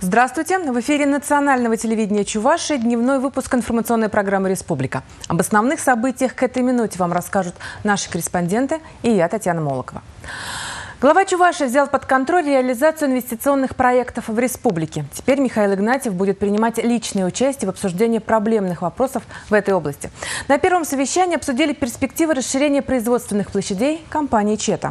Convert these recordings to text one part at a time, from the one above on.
Здравствуйте! В эфире национального телевидения Чувашии дневной выпуск информационной программы «Республика». Об основных событиях к этой минуте вам расскажут наши корреспонденты и я, Татьяна Молокова. Глава Чувашии взял под контроль реализацию инвестиционных проектов в республике. Теперь Михаил Игнатьев будет принимать личное участие в обсуждении проблемных вопросов в этой области. На первом совещании обсудили перспективы расширения производственных площадей компании «Чета».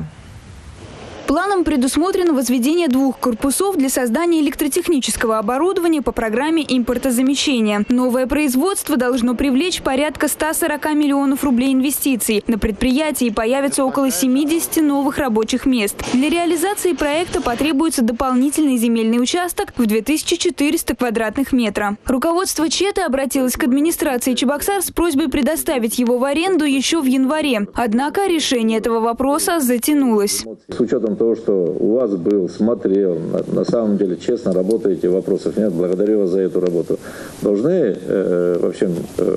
Планом предусмотрено возведение 2 корпусов для создания электротехнического оборудования по программе импортозамещения. Новое производство должно привлечь порядка 140 миллионов рублей инвестиций. На предприятии появится около 70 новых рабочих мест. Для реализации проекта потребуется дополнительный земельный участок в 2400 квадратных метра. Руководство ЧЕТа обратилось к администрации Чебоксар с просьбой предоставить его в аренду еще в январе. Однако решение этого вопроса затянулось. С учетом того, что у вас был, смотрел, на самом деле честно работаете, вопросов нет, благодарю вас за эту работу. Должны, в общем,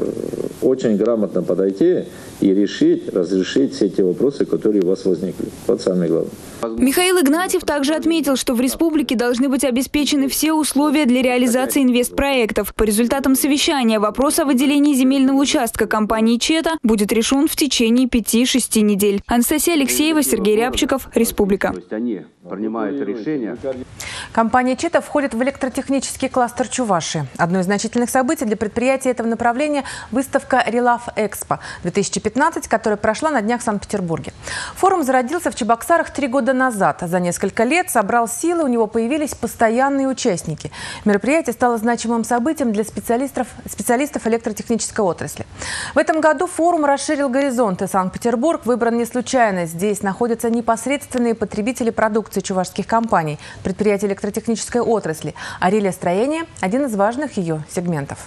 очень грамотно подойти и разрешить все те вопросы, которые у вас возникли. Вот самое главное. Михаил Игнатьев также отметил, что в республике должны быть обеспечены все условия для реализации инвестпроектов. По результатам совещания вопрос о выделении земельного участка компании «Чета» будет решен в течение 5-6 недель. Анастасия Алексеева, Сергей Рябчиков, Республика. Они принимают решения. Компания «Чета» входит в электротехнический кластер Чувашии. Одно из значительных событий для предприятия этого направления – выставка «Релав Экспо-2015», которая прошла на днях в Санкт-Петербурге. Форум зародился в Чебоксарах 3 года назад. За несколько лет собрал силы, у него появились постоянные участники. Мероприятие стало значимым событием для специалистов электротехнической отрасли. В этом году форум расширил горизонты. Санкт-Петербург выбран не случайно. Здесь находятся непосредственные потребители продукции чувашских компаний, предприятий электротехнической отрасли, а реле-строение – один из важных ее сегментов.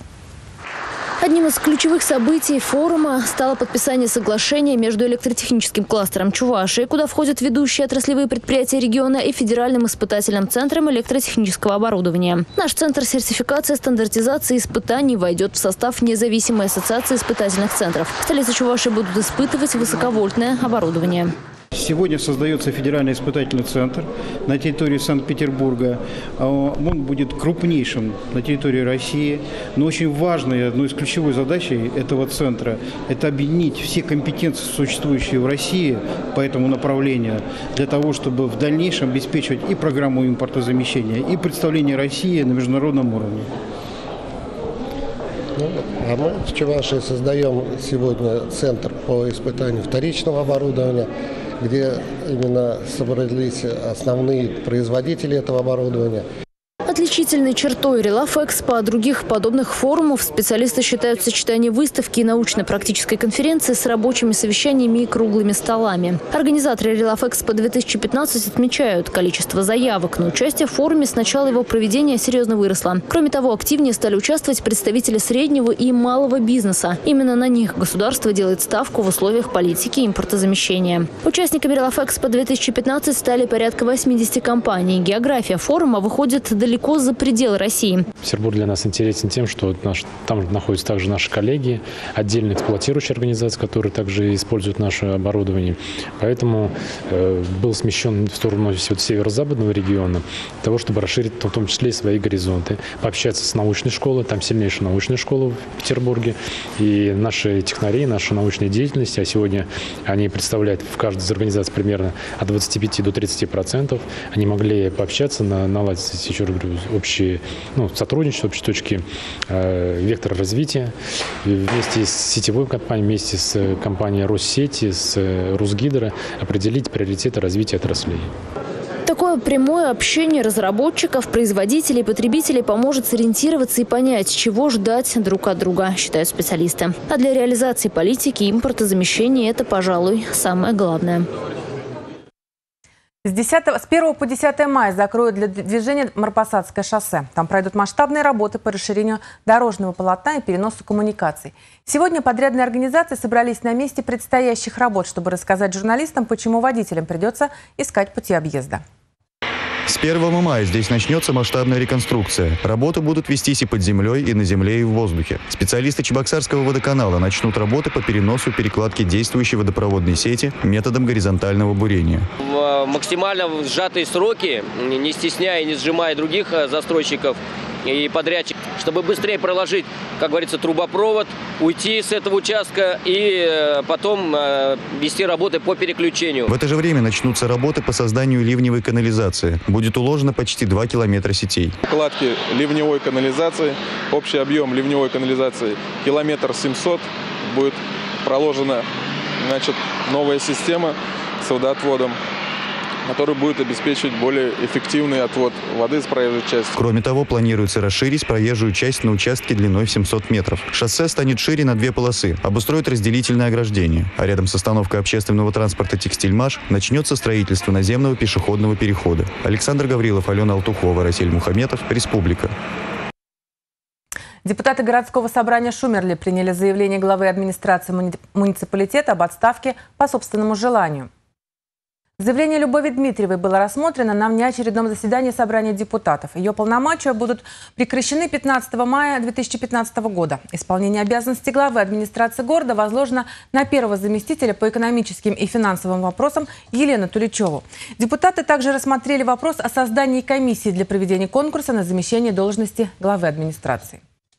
Одним из ключевых событий форума стало подписание соглашения между электротехническим кластером Чувашии, куда входят ведущие отраслевые предприятия региона, и Федеральным испытательным центром электротехнического оборудования. Наш центр сертификации, стандартизации и испытаний войдет в состав независимой ассоциации испытательных центров. В столице Чувашии будут испытывать высоковольтное оборудование. Сегодня создается федеральный испытательный центр на территории Санкт-Петербурга. Он будет крупнейшим на территории России. Но очень важной, одной из ключевых задач этого центра – это объединить все компетенции, существующие в России по этому направлению, для того, чтобы в дальнейшем обеспечивать и программу импортозамещения, и представление России на международном уровне. А мы в Чувашии создаем сегодня центр по испытанию вторичного оборудования, где именно собрались основные производители этого оборудования. Отличительной чертой Релав Экспо от других подобных форумов специалисты считают сочетание выставки и научно-практической конференции с рабочими совещаниями и круглыми столами. Организаторы Релав Экспо 2015 отмечают, количество заявок на участие в форуме с начала его проведения серьезно выросло. Кроме того, активнее стали участвовать представители среднего и малого бизнеса. Именно на них государство делает ставку в условиях политики импортозамещения. Участниками Релав Экспо 2015 стали порядка 80 компаний. География форума выходит далеко за пределы России. Петербург для нас интересен тем, что там находятся также наши коллеги, отдельно эксплуатирующие организации, которые также используют наше оборудование. Поэтому был смещен в сторону северо-западного региона, для того, чтобы расширить в том числе и свои горизонты, пообщаться с научной школой, там сильнейшая научная школа в Петербурге, и наши технари, наша научная деятельность, а сегодня они представляют в каждой из организаций примерно от 25 до 30%, они могли пообщаться, наладить, еще раз говорю, общие сотрудничество, общие точки вектора развития вместе с сетевой компанией, вместе с компанией Россети, с Русгидро определить приоритеты развития отраслей. Такое прямое общение разработчиков, производителей и потребителей поможет сориентироваться и понять, чего ждать друг от друга, считают специалисты. А для реализации политики импортозамещения это, пожалуй, самое главное. С 1 по 10 мая закроют для движения Марпасадское шоссе. Там пройдут масштабные работы по расширению дорожного полотна и переносу коммуникаций. Сегодня подрядные организации собрались на месте предстоящих работ, чтобы рассказать журналистам, почему водителям придется искать пути объезда. С 1 мая здесь начнется масштабная реконструкция. Работы будут вестись и под землей, и на земле, и в воздухе. Специалисты Чебоксарского водоканала начнут работы по переносу и перекладке действующей водопроводной сети методом горизонтального бурения. В максимально сжатые сроки, не стесняя и не сжимая других застройщиков и подрядчиков, чтобы быстрее проложить, как говорится, трубопровод, уйти с этого участка и потом вести работы по переключению. В это же время начнутся работы по созданию ливневой канализации. Будет уложено почти 2 километра сетей. Укладки ливневой канализации, общий объем ливневой канализации 1,7 км. Будет проложена, новая система с водоотводом, который будет обеспечивать более эффективный отвод воды с проезжей части. Кроме того, планируется расширить проезжую часть на участке длиной в 700 метров. Шоссе станет шире на 2 полосы, обустроят разделительное ограждение. А рядом с остановкой общественного транспорта «Текстильмаш» начнется строительство наземного пешеходного перехода. Александр Гаврилов, Алена Алтухова, Расиль Мухаметов, Республика. Депутаты городского собрания Шумерли приняли заявление главы администрации муниципалитета об отставке по собственному желанию. Заявление Любови Дмитриевой было рассмотрено на внеочередном заседании собрания депутатов. Ее полномочия будут прекращены 15 мая 2015 года. Исполнение обязанностей главы администрации города возложено на первого заместителя по экономическим и финансовым вопросам Елену Туличеву. Депутаты также рассмотрели вопрос о создании комиссии для проведения конкурса на замещение должности главы администрации.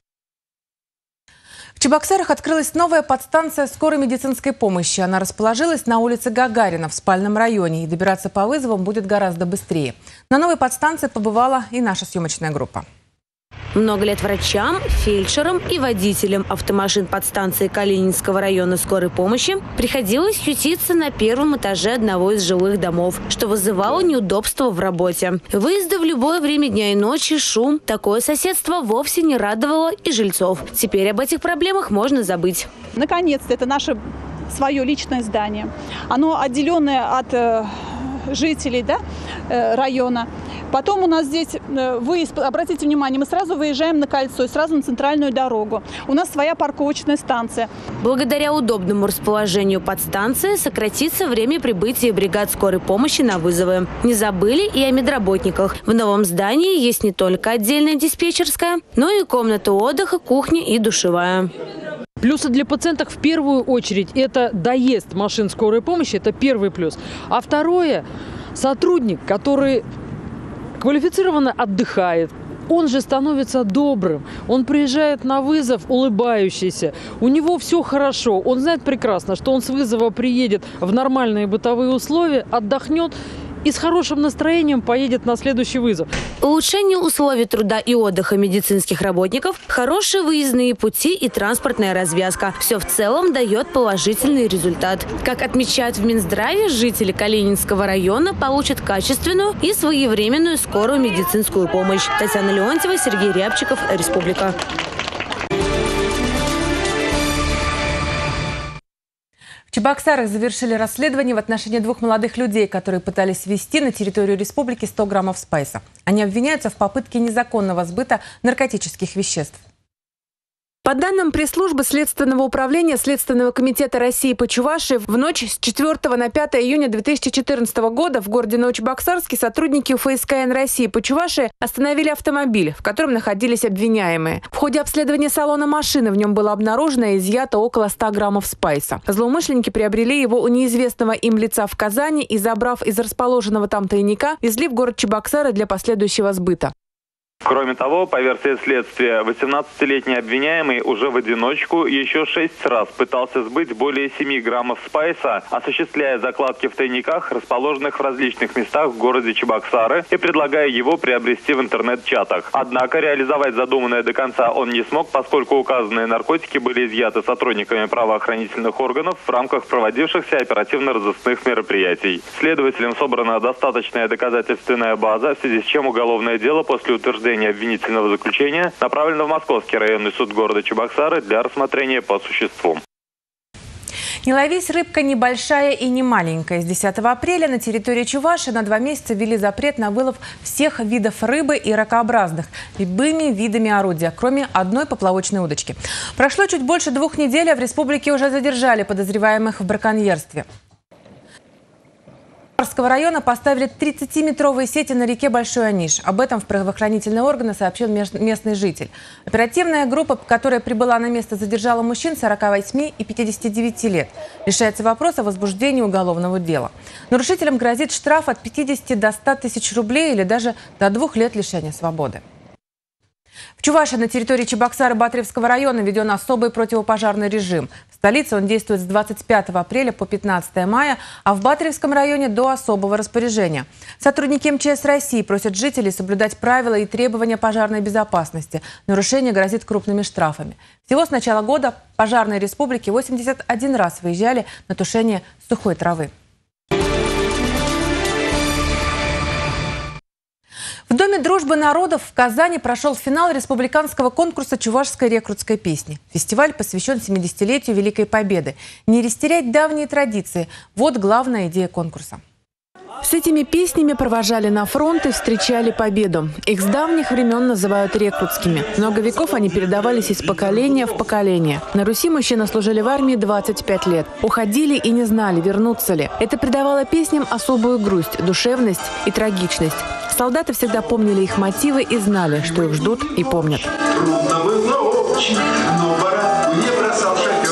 В Чебоксарах открылась новая подстанция скорой медицинской помощи. Она расположилась на улице Гагарина в спальном районе, и добираться по вызовам будет гораздо быстрее. На новой подстанции побывала и наша съемочная группа. Много лет врачам, фельдшерам и водителям автомашин подстанции Калининского района скорой помощи приходилось ютиться на первом этаже одного из жилых домов, что вызывало неудобства в работе. Выезды в любое время дня и ночи, шум. Такое соседство вовсе не радовало и жильцов. Теперь об этих проблемах можно забыть. Наконец-то это наше свое личное здание. Оно отделенное от жителей района. Потом у нас здесь выезд, обратите внимание, мы сразу выезжаем на кольцо и сразу на центральную дорогу. У нас своя парковочная станция. Благодаря удобному расположению подстанции сократится время прибытия бригад скорой помощи на вызовы. Не забыли и о медработниках. В новом здании есть не только отдельная диспетчерская, но и комната отдыха, кухня и душевая. Плюсы для пациентов в первую очередь – это доезд машин скорой помощи, это первый плюс. А второе – сотрудник, который квалифицированно отдыхает. Он же становится добрым. Он приезжает на вызов улыбающийся. У него все хорошо. Он знает прекрасно, что он с вызова приедет в нормальные бытовые условия, отдохнет и с хорошим настроением поедет на следующий вызов. Улучшение условий труда и отдыха медицинских работников, хорошие выездные пути и транспортная развязка. Все в целом дает положительный результат. Как отмечают в Минздраве, жители Калининского района получат качественную и своевременную скорую медицинскую помощь. Татьяна Леонтьева, Сергей Рябчиков, Республика. В Чебоксарах завершили расследование в отношении 2 молодых людей, которые пытались ввезти на территорию республики 100 граммов спайса. Они обвиняются в попытке незаконного сбыта наркотических веществ. По данным пресс-службы Следственного управления Следственного комитета России по Чувашии, в ночь с 4 на 5 июня 2014 года в городе Новочебоксарске сотрудники ФСКН России по Чувашии остановили автомобиль, в котором находились обвиняемые. В ходе обследования салона машины в нем было обнаружено и изъято около 100 граммов спайса. Злоумышленники приобрели его у неизвестного им лица в Казани и, забрав из расположенного там тайника, везли в город Чебоксары для последующего сбыта. Кроме того, по версии следствия, 18-летний обвиняемый уже в одиночку еще 6 раз пытался сбыть более 7 граммов спайса, осуществляя закладки в тайниках, расположенных в различных местах в городе Чебоксары, и предлагая его приобрести в интернет-чатах. Однако реализовать задуманное до конца он не смог, поскольку указанные наркотики были изъяты сотрудниками правоохранительных органов в рамках проводившихся оперативно-розыскных мероприятий. Следователям собрана достаточная доказательственная база, в связи с чем уголовное дело после утверждения обвинительного заключения направлено в Московский районный суд города Чебоксары для рассмотрения по существу. Не ловись, рыбка небольшая и не маленькая. С 10 апреля на территории Чувашии на 2 месяца ввели запрет на вылов всех видов рыбы и ракообразных любыми видами орудия, кроме одной поплавочной удочки. Прошло чуть больше 2 недель, а в республике уже задержали подозреваемых в браконьерстве. Чувашского района поставили 30-метровые сети на реке Большой Аниш. Об этом в правоохранительные органы сообщил местный житель. Оперативная группа, которая прибыла на место, задержала мужчин 48 и 59 лет. Решается вопрос о возбуждении уголовного дела. Нарушителям грозит штраф от 50 до 100 тысяч рублей или даже до 2 лет лишения свободы. В Чувашии на территории Чебоксара-Батыревского района введен особый противопожарный режим. В столице он действует с 25 апреля по 15 мая, а в Батыревском районе до особого распоряжения. Сотрудники МЧС России просят жителей соблюдать правила и требования пожарной безопасности. Нарушение грозит крупными штрафами. Всего с начала года пожарные республики 81 раз выезжали на тушение сухой травы. В Доме дружбы народов в Казани прошел финал республиканского конкурса чувашской рекрутской песни. Фестиваль посвящен 70-летию Великой Победы. Не растерять давние традиции – вот главная идея конкурса. С этими песнями провожали на фронт и встречали победу. Их с давних времен называют рекрутскими. Много веков они передавались из поколения в поколение. На Руси мужчины служили в армии 25 лет. Уходили и не знали, вернутся ли. Это придавало песням особую грусть, душевность и трагичность. Солдаты всегда помнили их мотивы и знали, что их ждут и помнят. Трудно было очень, но барак не бросал шофер.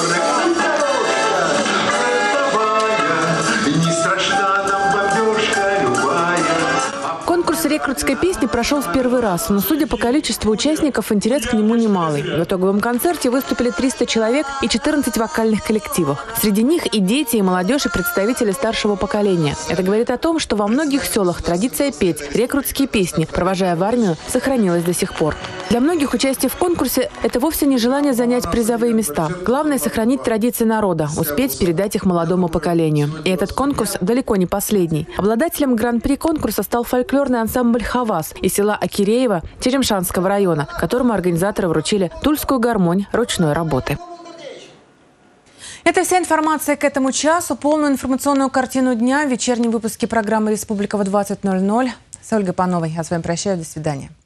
Конкурс рекрутской песни прошел в первый раз, но, судя по количеству участников, интерес к нему немалый. В итоговом концерте выступили 300 человек и 14 вокальных коллективов. Среди них и дети, и молодежь, и представители старшего поколения. Это говорит о том, что во многих селах традиция петь рекрутские песни, провожая в армию, сохранилась до сих пор. Для многих участие в конкурсе – это вовсе не желание занять призовые места. Главное – сохранить традиции народа, успеть передать их молодому поколению. И этот конкурс далеко не последний. Обладателем гран-при конкурса стал фольклорный ансамбль «Хавас» из села Акиреево Черемшанского района, которому организаторы вручили тульскую гармонь ручной работы. Это вся информация к этому часу. Полную информационную картину дня в вечернем выпуске программы «Республика» в 20:00. С Ольгой Пановой. Я с вами прощаюсь. До свидания.